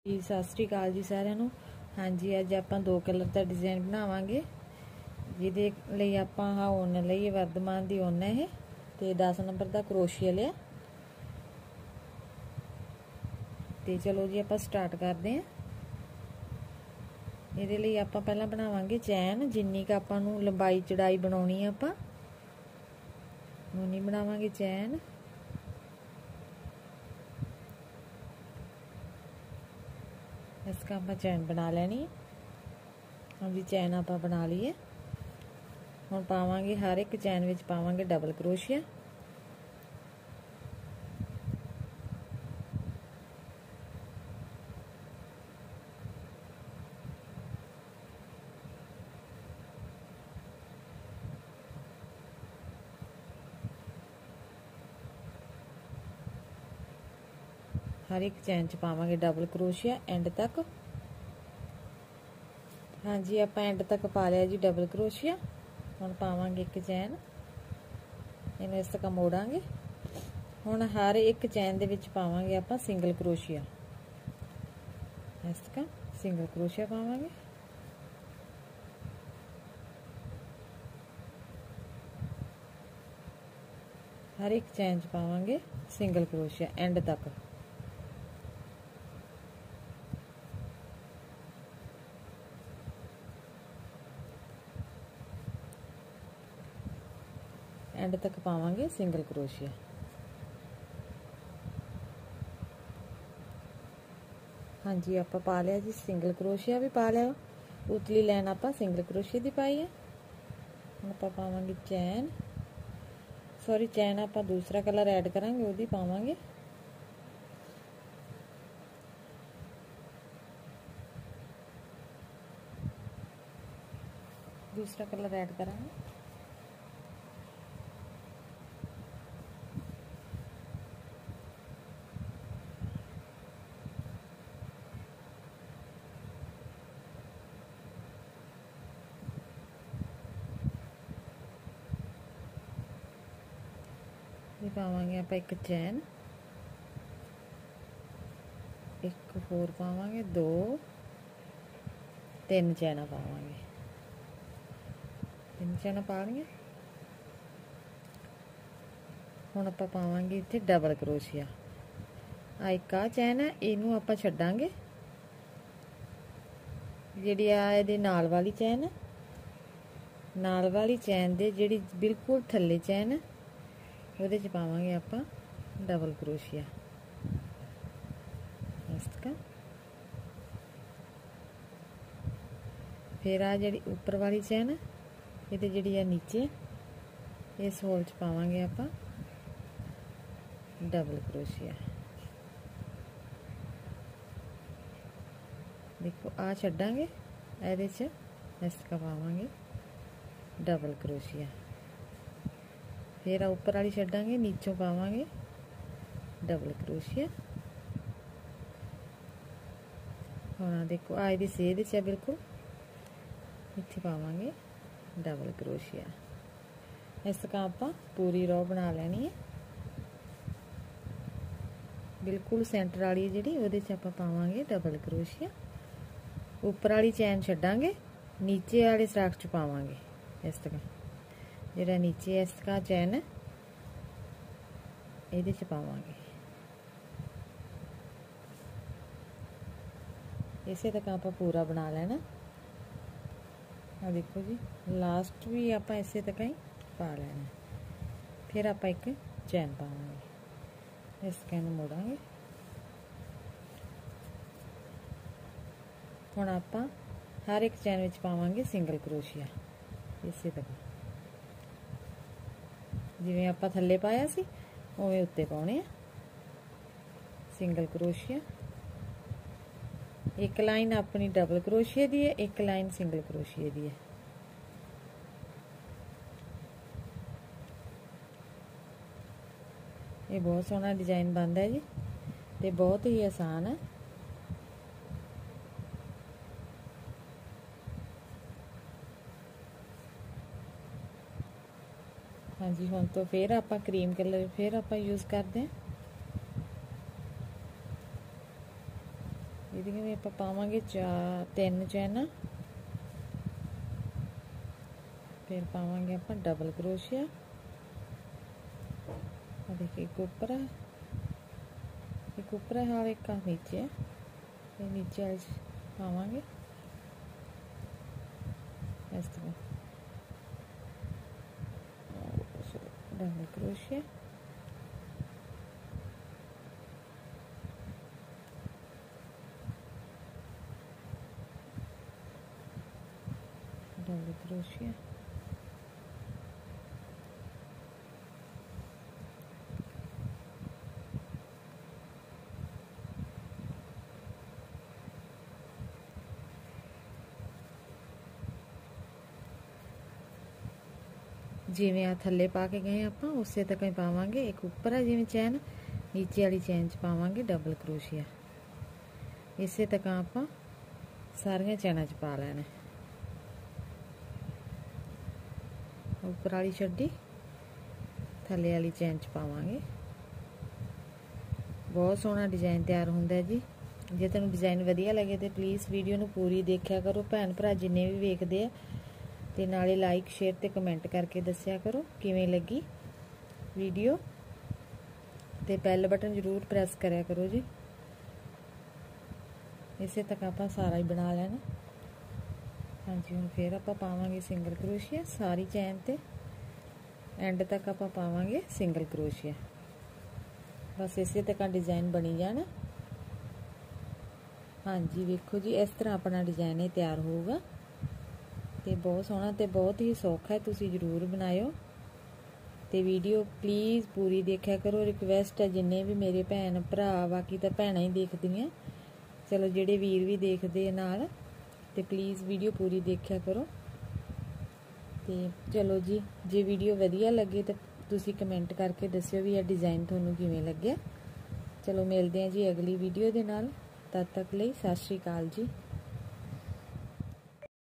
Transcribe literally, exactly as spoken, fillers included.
जी सत श्री अकाल जी सारिਆਂ ਨੂੰ। हाँ जी अज ਆਪਾਂ दो कलर का डिजाइन बनावांगे जिहदे लई ਆਪਾਂ आह उन लईए वर्धमान दी उन है ते दस नंबर का क्रोशिया लिया। तो चलो जी ਆਪਾਂ स्टार्ट करते हैं। ਇਹਦੇ ਲਈ ਆਪਾਂ ਪਹਿਲਾਂ ਬਣਾਵਾਂਗੇ चैन जिन्नी क ਆਪਾਂ ਨੂੰ लंबाई चौड़ाई बनाउणी है ਆਪਾਂ उन्नी बनावांगे चैन। इसका आप चैन बना लेनी है। हाँ जी चैन आप बना लीए। हम पावांगे हर एक चैन विच पावांगे डबल क्रोशिया। हर एक चैन च पावांगे डबल क्रोशिया एंड तक। हाँ जी आप एंड तक पा लिया जी डबल क्रोशिया। हुण पावांगे एक चैन, इन्हें इस तक मोड़ांगे। हुण हर एक चैन दे विच पावांगे आप सिंगल क्रोशिया। इस तक सिंगल क्रोशिया पावांगे। हर एक चैन च पावांगे सिंगल क्रोशिया एंड तक। एंड तक पावांगे सिंगल क्रोशिया। हाँ जी आप पा लिया जी सिंगल क्रोशिया भी पा लिया। उतली लाइन आप सिंगल क्रोशिया की पाई है। हम आप पावांगे चैन, सॉरी चैन आप दूसरा कलर ऐड करांगे वो पावांगे। दूसरा कलर ऐड करांगे। पावांगे आप एक चैन, एक होर पावांगे, दो तीन चैना पावांगे। तीन चैना पा लिया। हुण आपां पावांगे इत्थे डबल क्रोशिया। आ एक आ चैन है, इनू आपां छड्डांगे। जिहड़ी आ इहदे नाल वाली चैन है, नाल वाली चैन दे जिहड़ी बिल्कुल थल्ले चैन है ਉਹਦੇ ਚ ਪਾਵਾਂਗੇ ਆਪਾਂ डबल क्रोशिया। इसका फिर आ जी उपर वाली चैन है ये जी है नीचे इस होल च पावांगे आप डबल क्रोशिया। देखो आ छड्डांगे ਇਹਦੇ ਚ इसका पावांगे डबल क्रोशिया। फिर ऊपर वाली छड्डांगे, नीचों पावांगे डबल क्रोशिया। हाँ देखो आ इहदी सेध च है बिल्कुल, इत्थे पावांगे डबल क्रोशिया। इस का आपां पूरी रो बना लेनी है। बिल्कुल सेंटर वाली जिहड़ी उहदे च आपां पावांगे डबल क्रोशिया। ऊपर वाली चैन छड्डांगे, नीचे वाले सराख च पावांगे इस तरह जिहड़ा नीचे इसका चैन है इहदे च पावांगे। इसे तक आप पूरा बना लेना। आ देखो जी लास्ट भी आप इसे तक ही पा लेना। फिर आप एक चैन पावांगे, इसका मोड़ांगे। हुण आप हर एक चैन विच पावांगे सिंगल क्रोशिया। इसे तक जिवें आपां थल्ले पाया सी उवें उत्ते पाउणे आ सिंगल क्रोशिया। एक लाइन अपनी डबल क्रोशिया दी है, एक लाइन सिंगल क्रोशिया दी है। ये बहुत सोहना डिजाइन बनता है जी, ते बहुत ही आसान है। हाँ जी हुण तो फिर आप क्रीम कलर फिर आप यूज़ करते हैं। ਇਹਦੀਆਂ ਵੀ ਆਪਾਂ ਪਾਵਾਂਗੇ ਚਾਰ ਤਿੰਨ ਚੈਨਾਂ, ਫਿਰ ਪਾਵਾਂਗੇ ਆਪਾਂ ਡਬਲ ਕਰੋਸ਼ੀਆ। ਆ ਦੇਖिए एक ऊपर है, एक ऊपर है और एक नीचे है। ये नीचे वाले पावांगे इस तरह डबल क्रोशिया। डबल क्रोशिया जिवें आ थल्ले पा के गए आप उसे तक ही पावांगे। एक उपर है जिवें चैन, नीचे वाली चैन च पावांगे डबल क्रोशिया। इसे तक आप सारिया चैना च पा लेना। उपर वाली छड्डी, थल्ले वाली चैन च पावांगे। बहुत सोहना डिजाइन तैयार हुंदा जी। जे तुहानूं डिजाइन वधिया लगे तो प्लीज़ वीडियो नूं पूरी देखिया करो। भैन भरा जिन्ने भी वेखदे आ ते नाले लाइक शेयर ते कमेंट करके दस्सिया करो किवें लगी वीडियो, ते बैल बटन जरूर प्रेस करिया करो जी। इसे तक आप सारा ही बना लेना। हाँ जी, हुण फिर आप पावांगे सिंगल क्रोशिया सारी चैन ते, एंड तक आप पावांगे सिंगल क्रोशिया। बस इसे तक डिजाइन बनी जाना। हाँ जी, वेखो जी इस तरह अपना डिजाइन ही तैयार होगा। ते बहुत सोहना ते बहुत ही सौखा है, तुसी जरूर बनायो। ते वीडियो प्लीज़ पूरी देखा करो। रिक्वेस्ट है जिन्ने भी मेरे भैन भरा, बाकी तो भैनां ही देखदियां, चलो जेडे वीर भी देखदे नाल, ते प्लीज़ वीडियो पूरी देखा करो। ते चलो जी, जे वीडियो वधिया लगे तो तुसी कमेंट करके दस्सियो भी यह डिज़ाइन तुहानूं किवें लग्गिया। चलो मिलदे हैं जी अगली वीडियो दे नाल। तद तक लई सत श्री अकाल जी।